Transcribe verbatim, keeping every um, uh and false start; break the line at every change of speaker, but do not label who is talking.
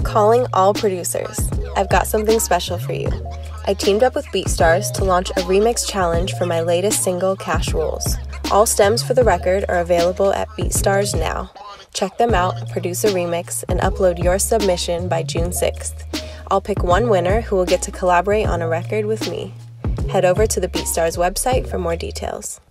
Calling all producers. I've got something special for you. I teamed up with BeatStars to launch a remix challenge for my latest single, Cash Rules. All stems for the record are available at BeatStars now. Check them out, produce a remix, and upload your submission by June sixth. I'll pick one winner who will get to collaborate on a record with me. Head over to the BeatStars website for more details.